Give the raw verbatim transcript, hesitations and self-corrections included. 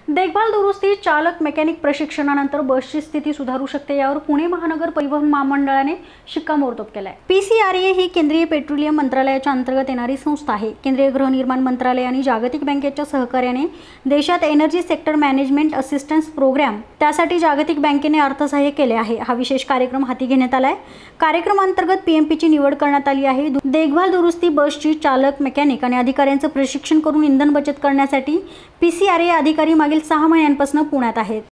देखभाल दुरुस्ती चालक मेकॅनिक प्रशिक्षणानंतर बसची स्थिती सुधारू शकते, यावर पुणे महानगर परिवहन महामंडळाने शिक्कामोर्तब केलाय। पीसीआरए ही केंद्रीय पेट्रोलियम मंत्रालयाच्या अंतर्गत येणारी संस्था आहे। केंद्रीय गृहनिर्माण मंत्रालय आणि जागतिक बँकेच्या सहकार्याने देशात energy sector management assistance programme त्यासाठी जागतिक बँकेने अर्थसहाय्य केले आहे। हा विशेष कार्यक्रम हाती घेण्यात आलाय। कार्यक्रमांतर्गत पीएमपीची निवड करण्यात आली आहे। देखभाल दुरुस्ती बसची चालक मेकॅनिक आणि अधिकाऱ्यांचे प्रशिक्षण करून इंधन बचत करण्यासाठी पीसीआरए अधिकारी मागील सहा महिन्यांपासून पुण्यात आहेत।